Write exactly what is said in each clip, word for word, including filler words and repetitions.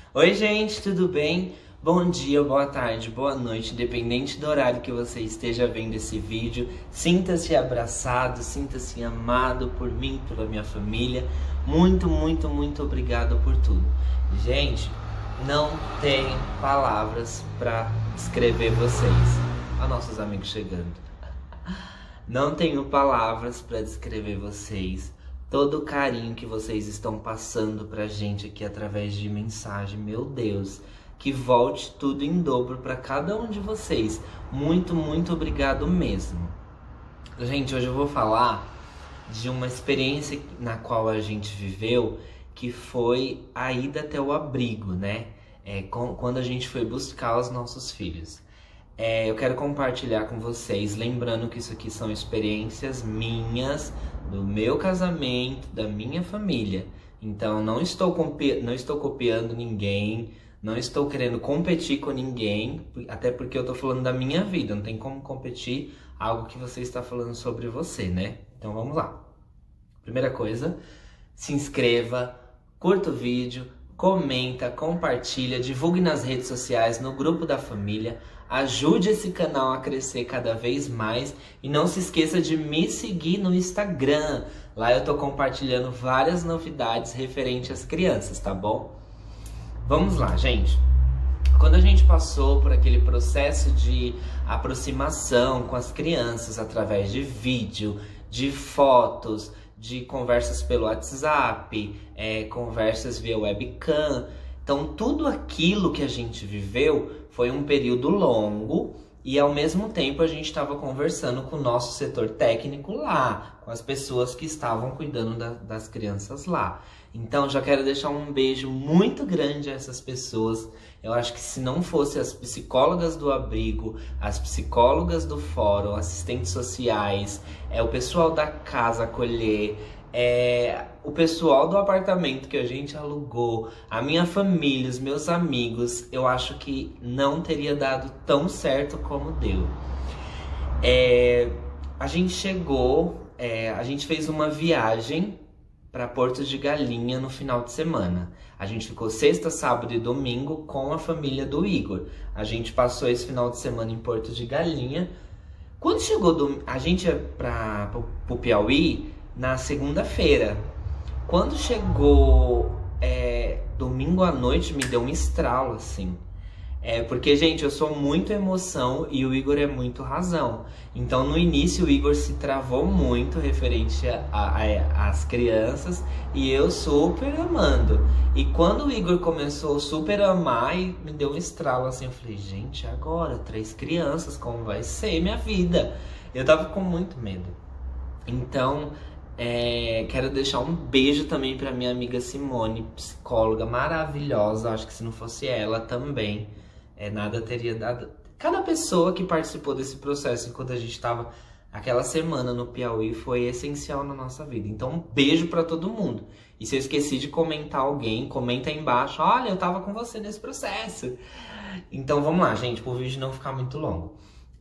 Oi gente, tudo bem? Bom dia, boa tarde, boa noite, independente do horário que você esteja vendo esse vídeo. Sinta-se abraçado, sinta-se amado por mim, pela minha família. Muito, muito, muito obrigado por tudo. Gente, não tenho palavras para descrever vocês. Olha nossos amigos chegando. Não tenho palavras para descrever vocês. Todo o carinho que vocês estão passando pra gente aqui através de mensagem, meu Deus, que volte tudo em dobro para cada um de vocês. Muito, muito obrigado mesmo. Gente, hoje eu vou falar de uma experiência na qual a gente viveu, que foi a ida até o abrigo, né? É, quando a gente foi buscar os nossos filhos. É, eu quero compartilhar com vocês, lembrando que isso aqui são experiências minhas, do meu casamento, da minha família. Então não estou, copi- não estou copiando ninguém, não estou querendo competir com ninguém, até porque eu estou falando da minha vida, não tem como competir algo que você está falando sobre você, né? Então vamos lá. Primeira coisa, se inscreva, curta o vídeo, comenta, compartilha, divulgue nas redes sociais, no grupo da família. Ajude esse canal a crescer cada vez mais e não se esqueça de me seguir no Instagram. Lá eu tô compartilhando várias novidades referentes às crianças, tá bom? Vamos lá, gente. Quando a gente passou por aquele processo de aproximação com as crianças através de vídeo, de fotos, de conversas pelo WhatsApp, é, conversas via webcam, então tudo aquilo que a gente viveu foi um período longo e ao mesmo tempo a gente estava conversando com o nosso setor técnico lá, com as pessoas que estavam cuidando da, das crianças lá. Então já quero deixar um beijo muito grande a essas pessoas. Eu acho que se não fosse as psicólogas do abrigo, as psicólogas do fórum, assistentes sociais, é, o pessoal da casa acolher, é, o pessoal do apartamento que a gente alugou, a minha família, os meus amigos, eu acho que não teria dado tão certo como deu. É, a gente chegou, é, a gente fez uma viagem para Porto de Galinha no final de semana. A gente ficou sexta, sábado e domingo com a família do Igor. A gente passou esse final de semana em Porto de Galinha. Quando chegou do, a gente ia para o Piauí na segunda-feira. Quando chegou é, domingo à noite, me deu um estralo, assim. É, porque, gente, eu sou muito emoção e o Igor é muito razão. Então, no início, o Igor se travou muito referente às crianças e eu super amando. E quando o Igor começou a super amar, e me deu um estralo, assim, eu falei, gente, agora, três crianças, como vai ser minha vida? Eu tava com muito medo. Então, é, quero deixar um beijo também pra minha amiga Simone, psicóloga maravilhosa. Acho que se não fosse ela também, é, nada teria dado. Cada pessoa que participou desse processo enquanto a gente estava aquela semana no Piauí foi essencial na nossa vida. Então, um beijo pra todo mundo. E se eu esqueci de comentar alguém, comenta aí embaixo. Olha, eu tava com você nesse processo. Então, vamos lá, gente, pro vídeo não ficar muito longo.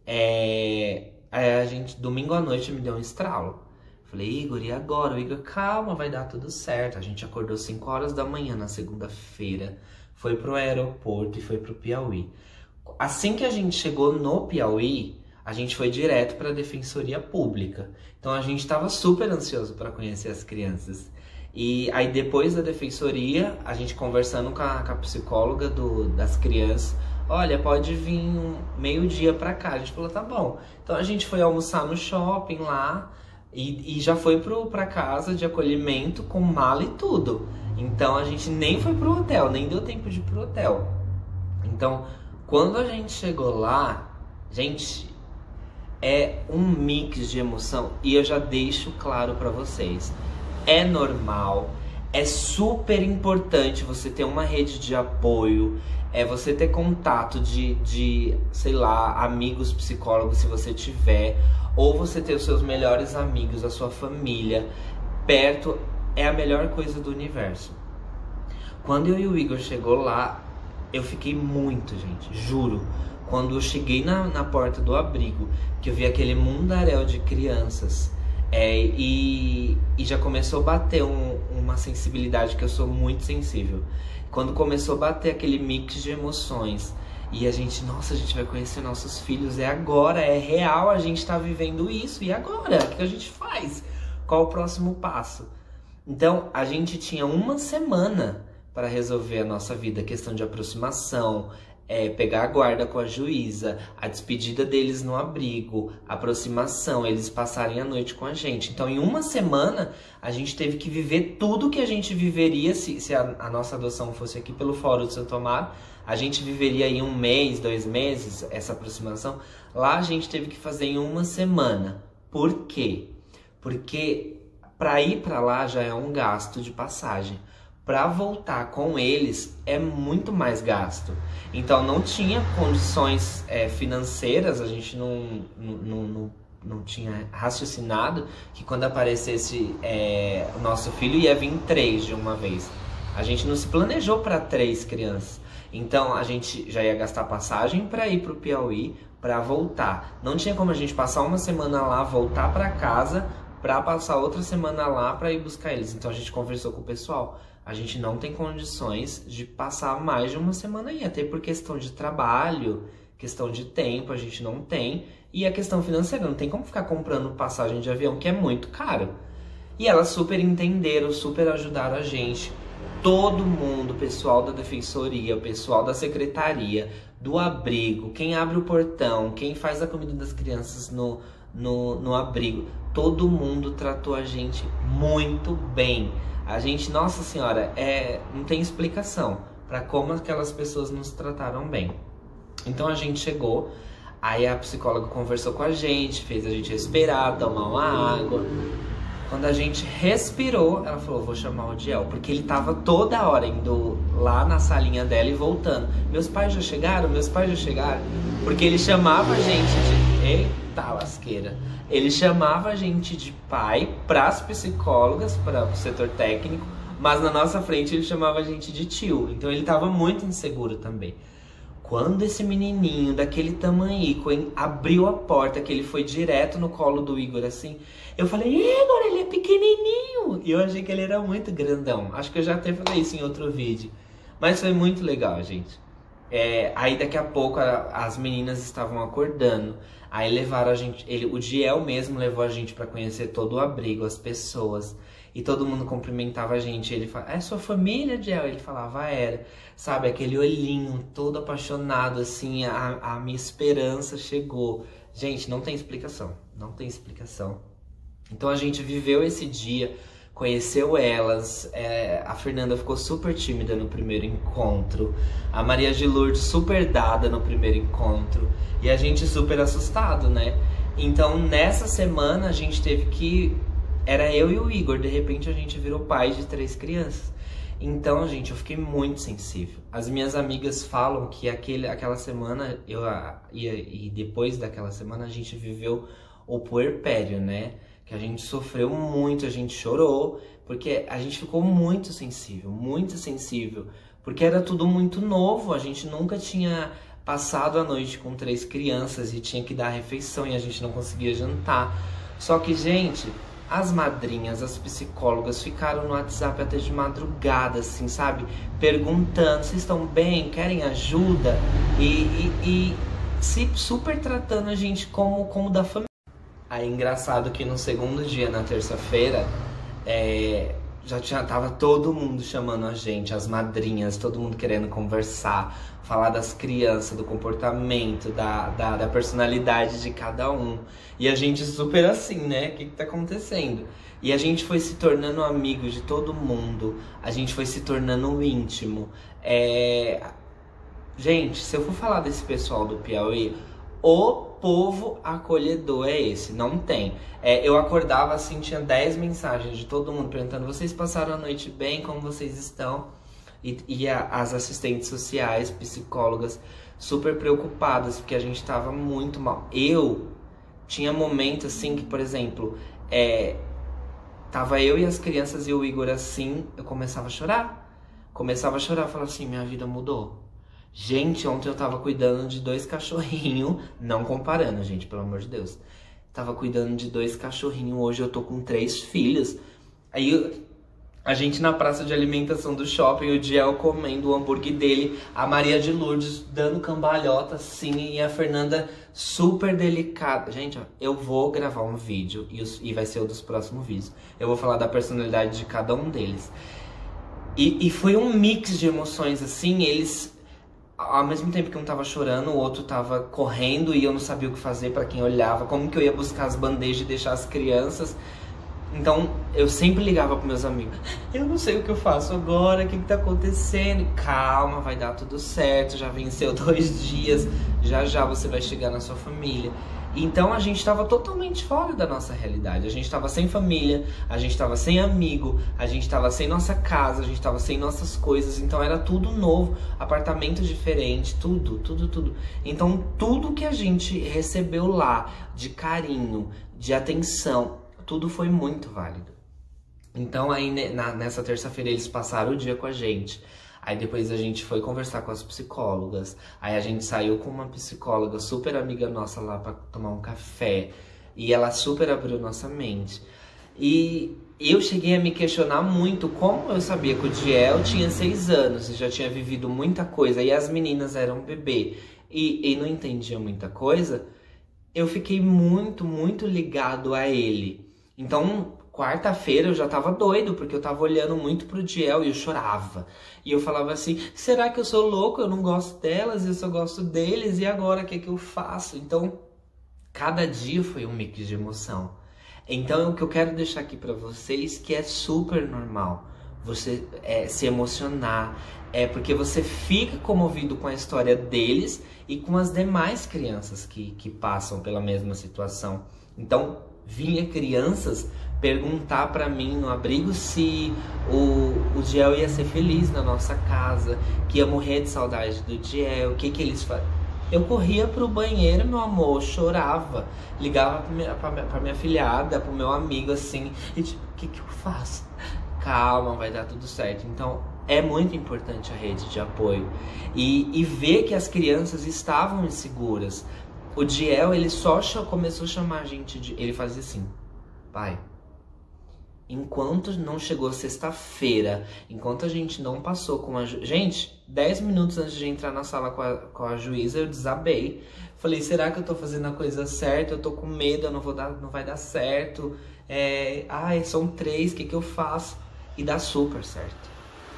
É, a gente, domingo à noite, me deu um estralo. Falei, Igor, e agora? O Igor, calma, vai dar tudo certo. A gente acordou cinco horas da manhã na segunda-feira, foi pro aeroporto e foi pro Piauí. Assim que a gente chegou no Piauí, a gente foi direto para a Defensoria Pública. Então a gente estava super ansioso para conhecer as crianças. E aí depois da Defensoria, a gente conversando com a, com a psicóloga do, das crianças, olha, pode vir um meio-dia para cá. A gente falou, tá bom. Então a gente foi almoçar no shopping lá, E, e já foi pro, pra casa de acolhimento com mala e tudo. Então a gente nem foi pro hotel, nem deu tempo de ir pro hotel. Então, quando a gente chegou lá, gente, é um mix de emoção. E eu já deixo claro pra vocês, é normal, é super importante você ter uma rede de apoio, é você ter contato de, de, sei lá, amigos psicólogos se você tiver, ou você ter os seus melhores amigos, a sua família perto, é a melhor coisa do universo. Quando eu e o Igor chegou lá, eu fiquei muito, gente, juro. Quando eu cheguei na, na porta do abrigo, que eu vi aquele mundaréu de crianças, é, e e já começou a bater um, uma sensibilidade, que eu sou muito sensível. Quando começou a bater aquele mix de emoções, e a gente, nossa, a gente vai conhecer nossos filhos, é agora, é real, a gente tá vivendo isso, e agora? O que a gente faz? Qual o próximo passo? Então, a gente tinha uma semana para resolver a nossa vida, questão de aproximação, é, pegar a guarda com a juíza, a despedida deles no abrigo, aproximação, eles passarem a noite com a gente. Então, em uma semana, a gente teve que viver tudo que a gente viveria se, se a, a nossa adoção fosse aqui pelo Fórum de Santo Amaro. A gente viveria em um mês, dois meses, essa aproximação. Lá a gente teve que fazer em uma semana. Por quê? Porque para ir para lá já é um gasto de passagem. Para voltar com eles é muito mais gasto. Então não tinha condições é, financeiras, a gente não, não, não, não tinha raciocinado que quando aparecesse é, o nosso filho ia vir três de uma vez. A gente não se planejou para três crianças. Então a gente já ia gastar passagem para ir para o Piauí, para voltar. Não tinha como a gente passar uma semana lá, voltar para casa, para passar outra semana lá para ir buscar eles. Então a gente conversou com o pessoal. A gente não tem condições de passar mais de uma semana aí, até por questão de trabalho, questão de tempo, a gente não tem. E a questão financeira, não tem como ficar comprando passagem de avião, que é muito caro. E elas super entenderam, super ajudaram a gente. Todo mundo, o pessoal da defensoria, o pessoal da secretaria, do abrigo, quem abre o portão, quem faz a comida das crianças no, no, no abrigo, todo mundo tratou a gente muito bem. A gente, nossa senhora, é, não tem explicação para como aquelas pessoas nos trataram bem. Então a gente chegou, aí a psicóloga conversou com a gente, fez a gente respirar, tomar uma água. Quando a gente respirou, ela falou, vou chamar o Diel, porque ele tava toda hora indo lá na salinha dela e voltando. Meus pais já chegaram? Meus pais já chegaram? Porque ele chamava a gente de... Eita lasqueira! Ele chamava a gente de pai pras psicólogas, para o setor técnico, mas na nossa frente ele chamava a gente de tio. Então ele tava muito inseguro também. Quando esse menininho daquele tamanhico abriu a porta, que ele foi direto no colo do Igor assim, eu falei, Igor, ele é pequenininho. E eu achei que ele era muito grandão. Acho que eu já até falei isso em outro vídeo. Mas foi muito legal, gente. É, aí daqui a pouco a, as meninas estavam acordando. Aí levaram a gente, ele, o Diel mesmo levou a gente pra conhecer todo o abrigo, as pessoas. E todo mundo cumprimentava a gente. Ele falava, é sua família, Diel? Ele falava, era. Sabe, aquele olhinho todo apaixonado, assim, a, a minha esperança chegou. Gente, não tem explicação. Não tem explicação. Então a gente viveu esse dia, conheceu elas. É, a Fernanda ficou super tímida no primeiro encontro. A Maria de Lourdes super dada no primeiro encontro. E a gente super assustado, né? Então nessa semana a gente teve que... Era eu e o Igor, de repente a gente virou pai de três crianças. Então, gente, eu fiquei muito sensível. As minhas amigas falam que aquele, aquela semana, eu, e, e depois daquela semana, a gente viveu o puerpério, né? Que a gente sofreu muito, a gente chorou, porque a gente ficou muito sensível, muito sensível. Porque era tudo muito novo, a gente nunca tinha passado a noite com três crianças e tinha que dar refeição e a gente não conseguia jantar. Só que, gente... As madrinhas, as psicólogas ficaram no WhatsApp até de madrugada, assim, sabe? Perguntando, vocês estão bem? Querem ajuda? E, e, e se super tratando a gente como, como da família. Aí, engraçado que no segundo dia, na terça-feira, é, já tinha, tava todo mundo chamando a gente, as madrinhas, todo mundo querendo conversar, falar das crianças, do comportamento, da, da, da personalidade de cada um. E a gente super assim, né? O que que tá acontecendo? E a gente foi se tornando amigo de todo mundo. A gente foi se tornando íntimo. É... Gente, se eu for falar desse pessoal do Piauí, o povo acolhedor é esse, não tem. É, eu acordava assim, tinha dez mensagens de todo mundo perguntando, vocês passaram a noite bem? Como vocês estão? E, e a, as assistentes sociais, psicólogas, super preocupadas, porque a gente tava muito mal. Eu tinha momentos assim que, por exemplo, é, tava eu e as crianças e o Igor assim, eu começava a chorar. Começava a chorar, falava assim, minha vida mudou. Gente, ontem eu tava cuidando de dois cachorrinhos, não comparando, gente, pelo amor de Deus. Tava cuidando de dois cachorrinhos, hoje eu tô com três filhos. Aí a gente na praça de alimentação do shopping, o Diel comendo o hambúrguer dele, a Maria de Lourdes dando cambalhota assim, e a Fernanda super delicada. Gente, ó, eu vou gravar um vídeo e, os, e vai ser um dos próximos vídeos. Eu vou falar da personalidade de cada um deles. E, e foi um mix de emoções, assim, eles... Ao mesmo tempo que um tava chorando, o outro tava correndo e eu não sabia o que fazer pra quem olhava. Como que eu ia buscar as bandejas e deixar as crianças... Então, eu sempre ligava pros meus amigos. Eu não sei o que eu faço agora, o que que tá acontecendo? Calma, vai dar tudo certo, já venceu dois dias, já já você vai chegar na sua família. Então, a gente tava totalmente fora da nossa realidade. A gente tava sem família, a gente tava sem amigo, a gente tava sem nossa casa, a gente tava sem nossas coisas. Então, era tudo novo, apartamento diferente, tudo, tudo, tudo. Então, tudo que a gente recebeu lá, de carinho, de atenção... Tudo foi muito válido. Então aí na, nessa terça-feira eles passaram o dia com a gente. Aí depois a gente foi conversar com as psicólogas. Aí a gente saiu com uma psicóloga super amiga nossa lá pra tomar um café. E ela super abriu nossa mente. E eu cheguei a me questionar muito como eu sabia que o Diel tinha seis anos e já tinha vivido muita coisa. E as meninas eram bebê e, e não entendiam muita coisa. Eu fiquei muito, muito ligado a ele. Então, quarta-feira eu já tava doido, porque eu tava olhando muito pro Diel e eu chorava. E eu falava assim, será que eu sou louco? Eu não gosto delas, eu só gosto deles, e agora o que é que eu faço? Então, cada dia foi um mix de emoção. Então, o que eu quero deixar aqui pra vocês, que é super normal você é, se emocionar, é porque você fica comovido com a história deles e com as demais crianças que, que passam pela mesma situação. Então, vinha crianças perguntar pra mim no abrigo se o, o Diel ia ser feliz na nossa casa, que ia morrer de saudade do Diel, o que que eles faziam. Eu corria pro banheiro, meu amor, chorava, ligava pra minha, pra minha, pra minha filhada, pro meu amigo assim, e tipo, o que que eu faço? Calma, vai dar tudo certo. Então, é muito importante a rede de apoio e, e ver que as crianças estavam inseguras. O Diel, ele só começou a chamar a gente de... Ele fazia assim, pai, enquanto não chegou sexta-feira, enquanto a gente não passou com a... Ju... Gente, dez minutos antes de entrar na sala com a, com a juíza, eu desabei. Falei, será que eu tô fazendo a coisa certa? Eu tô com medo, eu não, vou dar, não vai dar certo. É... Ai, são três, o que que eu faço? E dá super certo.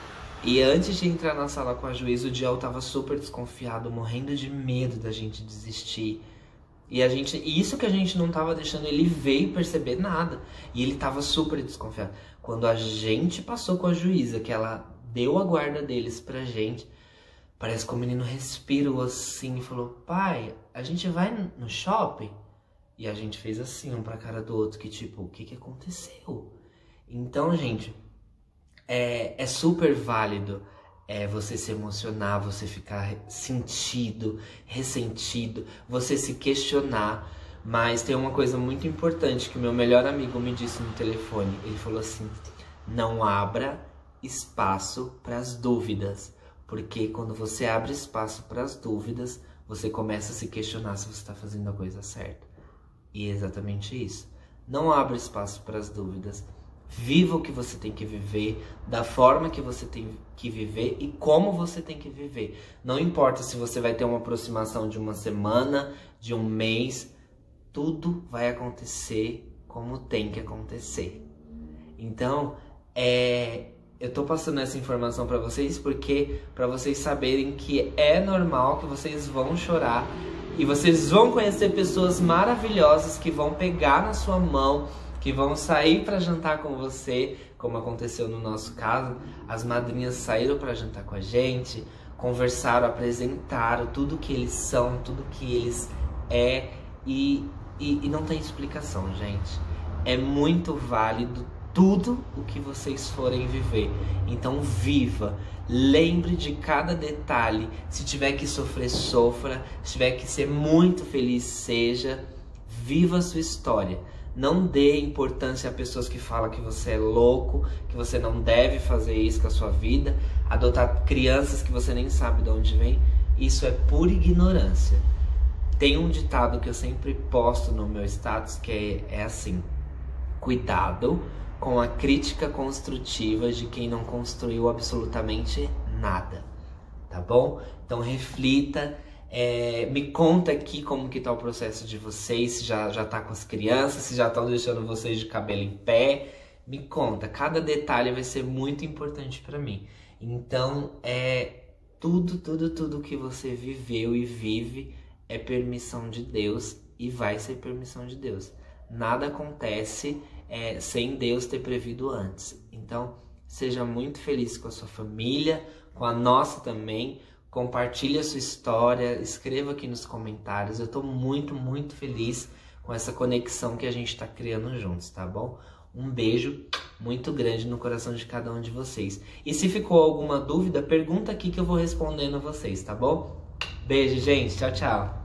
E antes de entrar na sala com a juíza, o Diel tava super desconfiado, morrendo de medo da gente desistir. E a gente, isso que a gente não tava deixando ele ver e perceber nada. E ele tava super desconfiado. Quando a gente passou com a juíza, que ela deu a guarda deles pra gente, parece que o menino respirou assim e falou, pai, a gente vai no shopping? E a gente fez assim, um pra cara do outro, que tipo, o que que aconteceu? Então, gente... É, é super válido é, você se emocionar, você ficar sentido, ressentido, você se questionar. Mas tem uma coisa muito importante que o meu melhor amigo me disse no telefone. Ele falou assim, não abra espaço para as dúvidas. Porque quando você abre espaço para as dúvidas, você começa a se questionar se você está fazendo a coisa certa. E é exatamente isso. Não abra espaço para as dúvidas. Viva o que você tem que viver, da forma que você tem que viver e como você tem que viver. Não importa se você vai ter uma aproximação de uma semana, de um mês, tudo vai acontecer como tem que acontecer. Então, é, eu tô passando essa informação para vocês porque para vocês saberem que é normal, que vocês vão chorar e vocês vão conhecer pessoas maravilhosas que vão pegar na sua mão, que vão sair para jantar com você, como aconteceu no nosso caso. As madrinhas saíram para jantar com a gente, conversaram, apresentaram tudo que eles são, tudo que eles é, e, e, e não tem explicação, gente. É muito válido tudo o que vocês forem viver. Então viva, lembre de cada detalhe. Se tiver que sofrer, sofra. Se tiver que ser muito feliz, seja. Viva a sua história. Não dê importância a pessoas que falam que você é louco, que você não deve fazer isso com a sua vida, adotar crianças que você nem sabe de onde vem. Isso é pura ignorância. Tem um ditado que eu sempre posto no meu status que é, é assim: cuidado com a crítica construtiva de quem não construiu absolutamente nada, tá bom? Então reflita, é, me conta aqui como que tá o processo de vocês, se já, já tá com as crianças, se já estão deixando vocês de cabelo em pé. Me conta, cada detalhe vai ser muito importante para mim. Então, é tudo, tudo, tudo que você viveu e vive é permissão de Deus e vai ser permissão de Deus. Nada acontece é, sem Deus ter previsto antes. Então, seja muito feliz com a sua família, com a nossa também. Compartilhe a sua história, escreva aqui nos comentários. Eu tô muito, muito feliz com essa conexão que a gente tá criando juntos, tá bom? Um beijo muito grande no coração de cada um de vocês. E se ficou alguma dúvida, pergunta aqui que eu vou respondendo a vocês, tá bom? Beijo, gente. Tchau, tchau.